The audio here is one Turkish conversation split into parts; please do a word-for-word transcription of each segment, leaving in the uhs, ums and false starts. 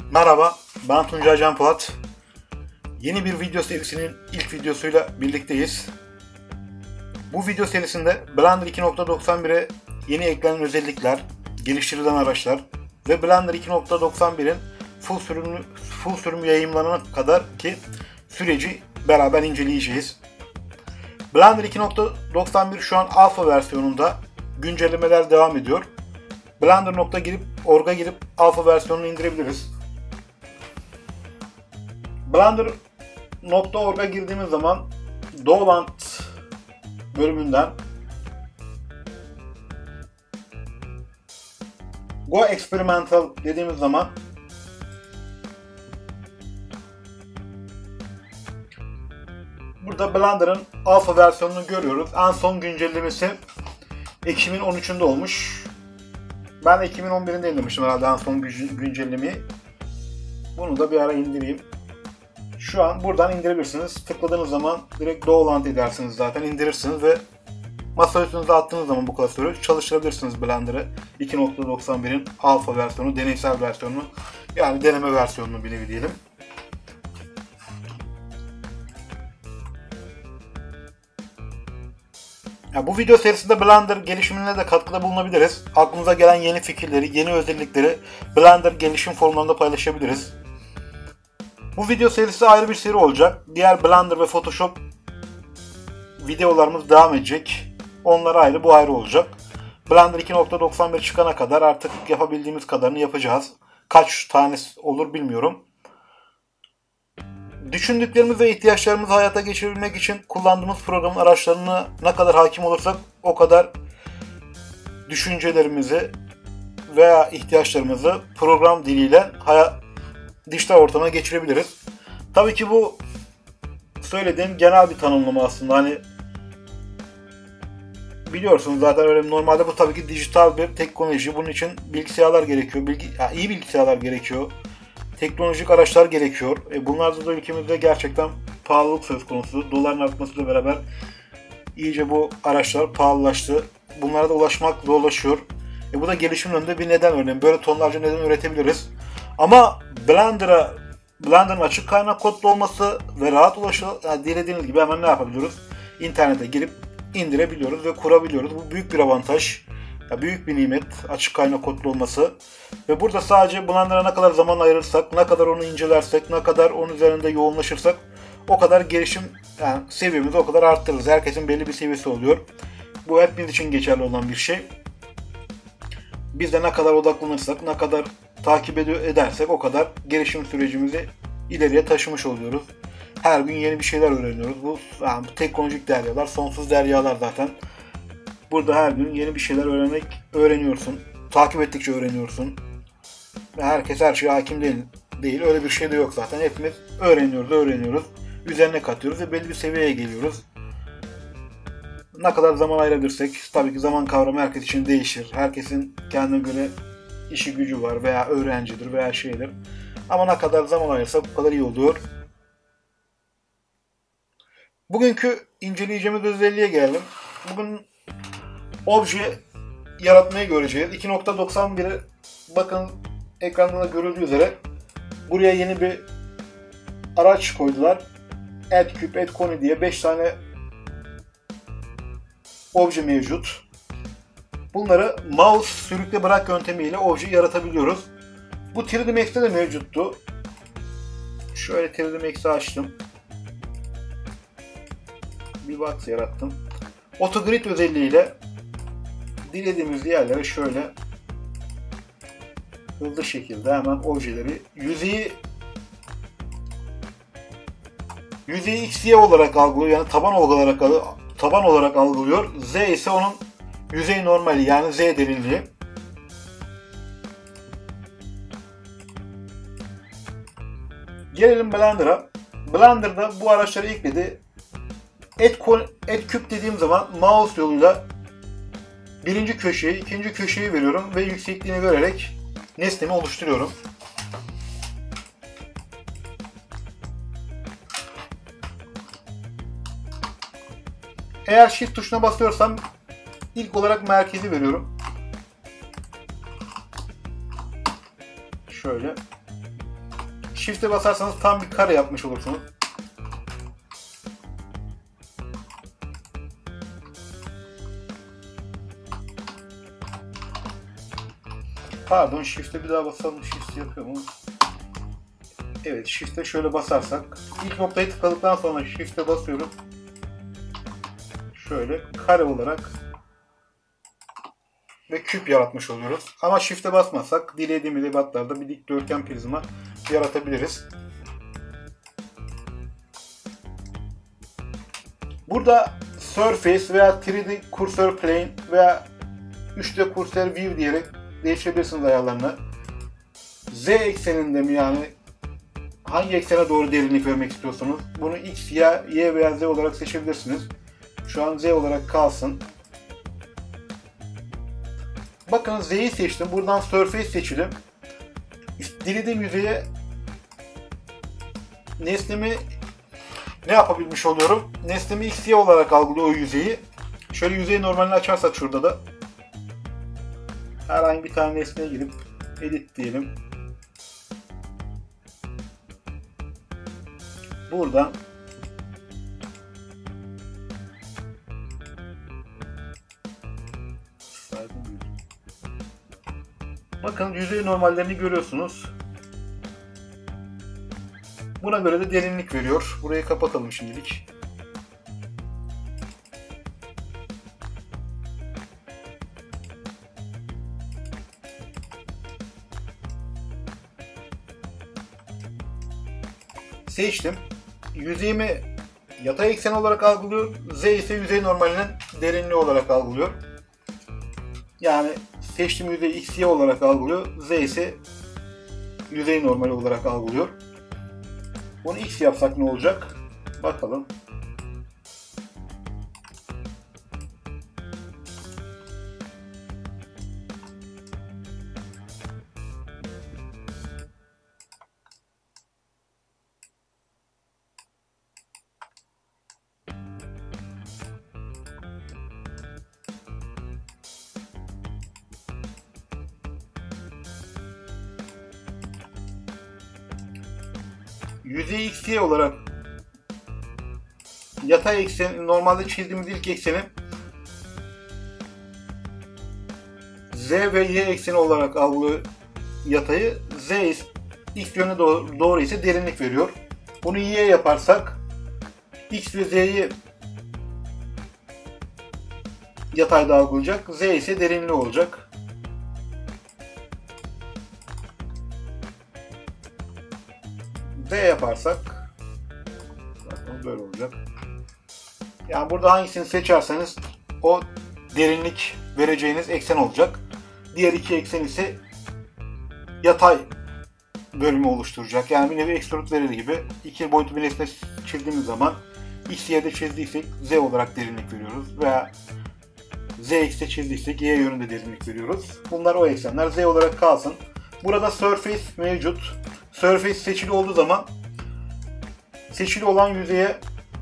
Merhaba, ben Tuncay Can Polat. Yeni bir video serisinin ilk videosuyla birlikteyiz. Bu video serisinde Blender iki nokta doksan bire yeni eklenen özellikler, geliştirilen araçlar ve Blender iki nokta doksan birin full sürümü, full sürümü yayımlanana kadar ki süreci beraber inceleyeceğiz. Blender iki nokta doksan bir şu an alfa versiyonunda, güncellemeler devam ediyor. Blender nokta girip org'a girip alfa versiyonunu indirebiliriz. Blender nokta org'a girdiğimiz zaman Dowland bölümünden Go Experimental dediğimiz zaman burada Blender'ın alfa versiyonunu görüyoruz. En son güncellemesi Ekim'in on üçünde olmuş. Ben Ekim'in on birinde indirmiştim herhalde en son güncellemeyi. Bunu da bir ara indireyim. Şu an buradan indirebilirsiniz. Tıkladığınız zaman direkt Dowland edersiniz zaten. İndirirsiniz ve masa üstünüze attığınız zaman bu klasörü çalıştırabilirsiniz Blender'ı. iki nokta doksan birin alfa versiyonu, deneysel versiyonunu, yani deneme versiyonunu bir nevi diyelim. Ya bu video serisinde Blender gelişimine de katkıda bulunabiliriz. Aklınıza gelen yeni fikirleri, yeni özellikleri Blender gelişim forumlarında paylaşabiliriz. Bu video serisi ayrı bir seri olacak. Diğer Blender ve Photoshop videolarımız devam edecek. Onlar ayrı, bu ayrı olacak. Blender iki nokta doksan bir çıkana kadar artık yapabildiğimiz kadarını yapacağız. Kaç tanesi olur bilmiyorum. Düşündüklerimiz ve ihtiyaçlarımızı hayata geçirebilmek için kullandığımız programın araçlarına ne kadar hakim olursak o kadar düşüncelerimizi veya ihtiyaçlarımızı program diliyle hayat dijital ortama geçirebiliriz. Tabii ki bu söylediğim genel bir tanımlama aslında. Hani biliyorsunuz zaten öyle, normalde bu tabii ki dijital bir teknoloji. Bunun için bilgisayarlar gerekiyor. Bilgi, yani iyi bilgisayarlar gerekiyor. Teknolojik araçlar gerekiyor. E bunlarda da ülkemizde gerçekten pahalılık söz konusu. Doların artmasıyla beraber iyice bu araçlar pahalılaştı. Bunlara da ulaşmak zorlaşıyor. E bu da gelişimin önünde bir neden örneğin. Böyle tonlarca neden üretebiliriz. Ama Blender'a, Blender'ın açık kaynak kodlu olması ve rahat ulaşıl, yani dilediğiniz gibi hemen ne yapabiliyoruz? İnternete girip indirebiliyoruz ve kurabiliyoruz. Bu büyük bir avantaj. Ya büyük bir nimet açık kaynak kodlu olması. Ve burada sadece Blender'a ne kadar zaman ayırırsak, ne kadar onu incelersek, ne kadar onun üzerinde yoğunlaşırsak o kadar gelişim, yani seviyemizi o kadar arttırırız. Herkesin belli bir seviyesi oluyor. Bu hepimiz için geçerli olan bir şey. Biz de ne kadar odaklanırsak, ne kadar takip edersek o kadar gelişim sürecimizi ileriye taşımış oluyoruz. Her gün yeni bir şeyler öğreniyoruz. Bu, yani bu teknolojik deryalar, sonsuz deryalar zaten. Burada her gün yeni bir şeyler öğrenmek öğreniyorsun. Takip ettikçe öğreniyorsun. Ve herkes her şeye hakim değil. değil. Öyle bir şey de yok zaten. Hepimiz öğreniyoruz, öğreniyoruz. Üzerine katıyoruz ve belli bir seviyeye geliyoruz. Ne kadar zaman ayırabilirsek, tabii ki zaman kavramı herkes için değişir. Herkesin kendine göre işi gücü var veya öğrencidir veya şeydir. Ama ne kadar zaman ayırsak bu kadar iyi oluyor. Bugünkü inceleyeceğimiz özelliğe gelelim. Bugün obje yaratmayı göreceğiz. iki nokta doksan biri bakın ekranda da görüldüğü üzere buraya yeni bir araç koydular. Add Cube, Add Cone diye beş tane obje mevcut. Bunları mouse sürükle bırak yöntemiyle obje yaratabiliyoruz. Bu üç D Max'te de mevcuttu. Şöyle üç D Max'i açtım. Bir box yarattım. AutoGrid özelliğiyle dilediğimiz yerlere şöyle hızlı şekilde hemen objeleri, yüzeyi yüzeyi X Y olarak algılıyor, yani taban olarak taban olarak algılıyor. Z ise onun yüzey normali, yani Z derinliği. Gelelim Blender'a. Blender'da bu araçları ekledi. Add Cube dediğim zaman mouse yoluyla birinci köşeyi, ikinci köşeyi veriyorum ve yüksekliğini vererek nesnemi oluşturuyorum. Eğer Shift tuşuna basıyorsam ilk olarak merkezi veriyorum. Şöyle. Shift'e basarsanız tam bir kare yapmış olursunuz. Pardon, Shift'e bir daha basalım. Shift yapıyor mu? Evet, Shift'e şöyle basarsak. İlk noktayı tıkladıktan sonra Shift'e basıyorum. Şöyle kare olarak ve küp yaratmış oluyoruz. Ama Shift'e basmasak dilediğimiz ebatlarda bir dikdörtgen prizma yaratabiliriz. Burada Surface veya üç D Cursor Plane veya üç D Cursor View diyerek değiştirebilirsiniz ayarlarını. Z ekseninde mi, yani hangi eksene doğru derinlik vermek istiyorsanız bunu X, Y, Y veya Z olarak seçebilirsiniz. Şu an Z olarak kalsın. Bakın Z'yi seçtim. Buradan Surface seçelim. Dilediğim yüzeye nesnemi ne yapabilmiş oluyorum? Nesnemi X, Y olarak algılıyor o yüzeyi. Şöyle yüzeyi normalini açarsak şurada da herhangi bir tane nesneye girip edit diyelim. Buradan bakın yüzey normallerini görüyorsunuz. Buna göre de derinlik veriyor. Burayı kapatalım şimdilik. Seçtim. Yüzeyimi yatay eksen olarak algılıyor. Z ise yüzey normalinin derinliği olarak algılıyor. Yani seçtiğim yüzey X, Y olarak algılıyor. Z ise yüzey normali olarak algılıyor. Bunu X yapsak ne olacak? Bakalım. Yüzey X, Y olarak yatay eksen, normalde çizdiğimiz ilk ekseni Z ve Y ekseni olarak algılıyor yatayı. Z X yönüne doğru, doğru ise derinlik veriyor. Bunu Y yaparsak X ve Z'yi yatayda algılayacak. Z ise derinliği olacak. Z yaparsak böyle olacak. Yani burada hangisini seçerseniz o derinlik vereceğiniz eksen olacak. Diğer iki eksen ise yatay bölümü oluşturacak. Yani bir nevi extrude verir gibi. İki boyutlu bir nesne çizdiğimiz zaman X, Y'de çizdiysek Z olarak derinlik veriyoruz. Veya Z X'de çizdiysek Y yönünde derinlik veriyoruz. Bunlar o eksenler. Z olarak kalsın. Burada Surface mevcut. Surface seçili olduğu zaman seçili olan yüzeye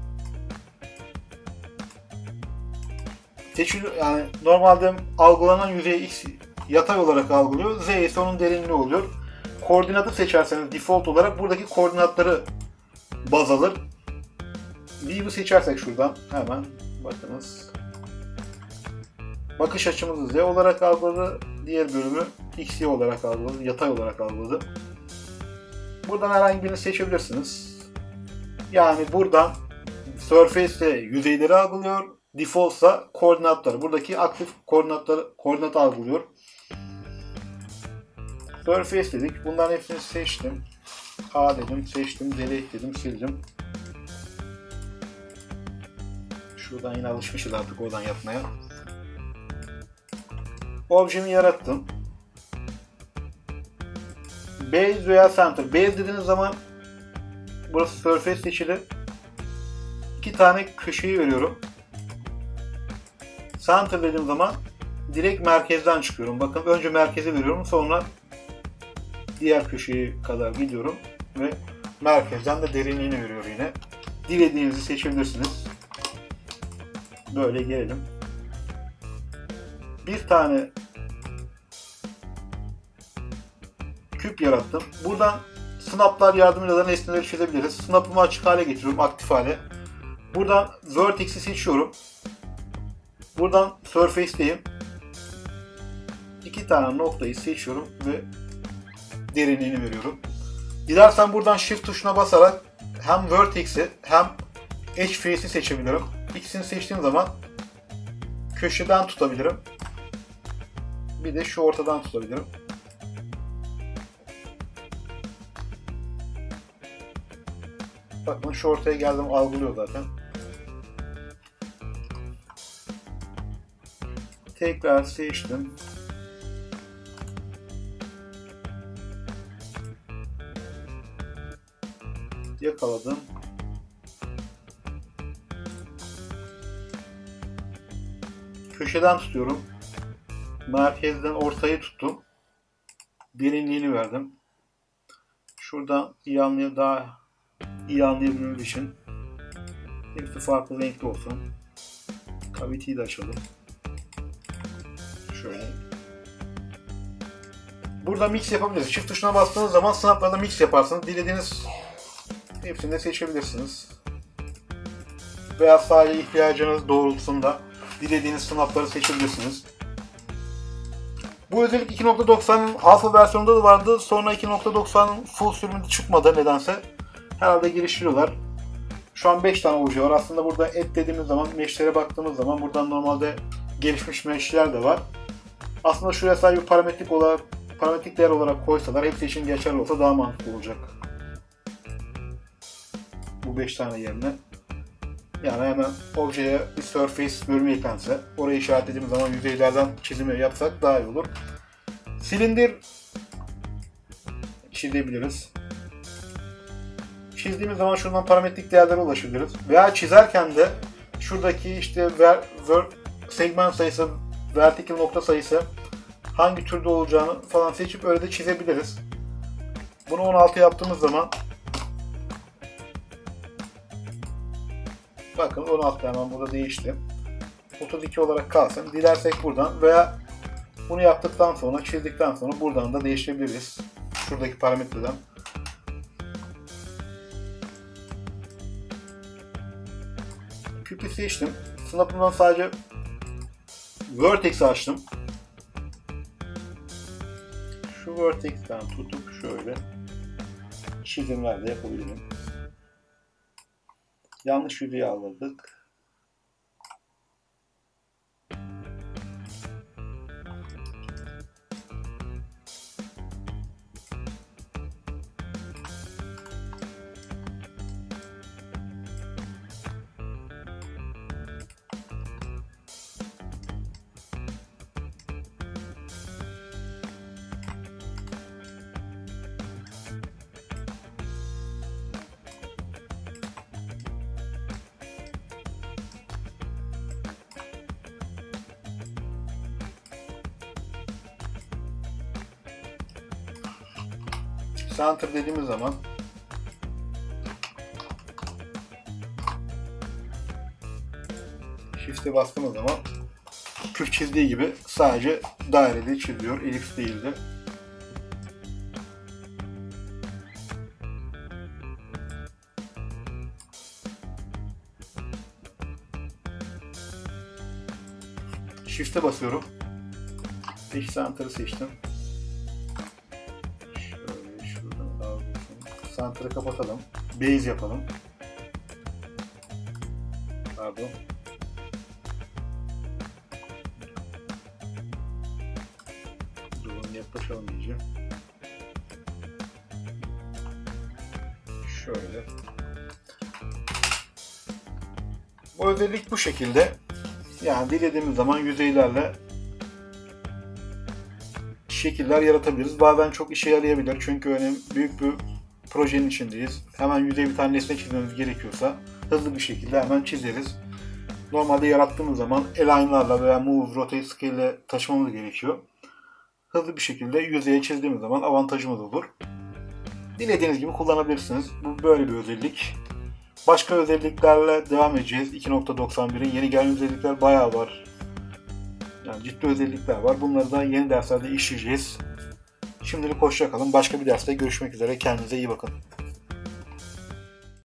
seçili, yani normalde algılanan yüzeyi X yatay olarak algılıyor. Z ise onun derinliği oluyor. Koordinatı seçerseniz default olarak buradaki koordinatları baz alır. View'u seçersek şuradan hemen bakınız. Bakış açımızı Z olarak algıladı. Diğer bölümü X, Y olarak algıladı. Yatay olarak algıladı. Buradan herhangi birini seçebilirsiniz. Yani buradan Surface'te yüzeyleri algılıyor. Default'sa koordinatları. Buradaki aktif koordinatları koordinat algılıyor. Surface dedik. Bunların hepsini seçtim. A dedim, seçtim, delete dedim, sildim. Şuradan yine alışmışız artık oradan yapmaya. Objemi yarattım. Base veya Center. Base dediğiniz zaman burası Surface seçili. İki tane köşeyi veriyorum. Center dediğim zaman direkt merkezden çıkıyorum. Bakın önce merkeze veriyorum, sonra diğer köşeye kadar gidiyorum ve merkezden de derinliğini veriyor yine. Dilediğinizi seçebilirsiniz. Böyle gelelim. Bir tane küp yarattım. Buradan snaplar yardımıyla da nesneleri çizebiliriz. Snap'ımı açık hale getiriyorum, aktif hale. Buradan Vertex'i seçiyorum. Buradan Surface'teyim. İki tane noktayı seçiyorum ve derinliğini veriyorum. Dilersen buradan Shift tuşuna basarak hem Vertex'i hem Edge Face'i seçebilirim. İkisini seçtiğim zaman köşeden tutabilirim. Bir de şu ortadan tutabilirim. Bakın şu ortaya geldim, algılıyor zaten. Tekrar seçtim. Yakaladım. Köşeden tutuyorum. Merkezden ortayı tuttum. Derinliğini verdim. Şuradan iyi anlay daha iyi anlayabilmemiz için hepsi farklı renkli olsun. Cavity'yi de açalım. Şöyle. Burada mix yapabiliriz. Shift tuşuna bastığınız zaman snap'larda mix yaparsınız. Dilediğiniz hepsini de seçebilirsiniz. Veya sadece ihtiyacınız doğrultusunda dilediğiniz snap'ları seçebilirsiniz. Bu özellik iki nokta doksanın alfa versiyonunda da vardı. Sonra iki nokta doksanın full sürümünde çıkmadı nedense. Herhalde geliştiriyorlar. Şu an beş tane obje var. Aslında burada et dediğimiz zaman, mesh'lere baktığımız zaman buradan normalde gelişmiş mesh'ler de var. Aslında şuraya sadece bir parametrik olarak, parametrik değer olarak koysalar, hepsi için geçerli olsa daha mantıklı olacak. Bu beş tane yerine. Yani hemen objeye bir surface bölümü eklense, orayı işaretlediğimiz zaman yüzeylerden çizimi yapsak daha iyi olur. Silindir çizebiliriz. Çizdiğimiz zaman şuradan parametrik değerlere ulaşabiliriz. Veya çizerken de şuradaki işte ver, ver, segment sayısı, vertical nokta sayısı hangi türde olacağını falan seçip öyle de çizebiliriz. Bunu on altı yaptığımız zaman bakın on altı hemen burada değişti. otuz iki olarak kalsın. Dilersek buradan veya bunu yaptıktan sonra, çizdikten sonra buradan da değiştirebiliriz. Şuradaki parametreden. Küpü seçtim. Snap'ımdan sadece Vertex'i açtım. Şu Vertex'ten tutup şöyle çizimler de yapabilirim. Yanlış yüzeyi aldık. Center dediğimiz zaman Shift'e bastığımız zaman küp çizdiği gibi sadece daireli çiziyor, elips değildir. Shift'e basıyorum. Peki Center'ı seçtim. Center'ı kapatalım. Base yapalım. Pardon. Durun, yaklaşalım diyeceğim. Şöyle. Bu özellik bu şekilde. Yani dilediğimiz zaman yüzeylerle şekiller yaratabiliriz. Bazen çok işe yarayabilir. Çünkü önemli, büyük bir projenin içindeyiz. Hemen yüzey bir tane nesne çizmemiz gerekiyorsa hızlı bir şekilde hemen çizeriz. Normalde yarattığımız zaman align'larla veya move, rotate, scale ile taşımamız gerekiyor. Hızlı bir şekilde yüzeye çizdiğimiz zaman avantajımız olur. Dilediğiniz gibi kullanabilirsiniz. Bu böyle bir özellik. Başka özelliklerle devam edeceğiz. iki nokta doksan birin yeni gelen özellikler bayağı var. Yani ciddi özellikler var. Bunları da yeni derslerde işleyeceğiz. Şimdilik hoşça kalın. Başka bir derste görüşmek üzere. Kendinize iyi bakın.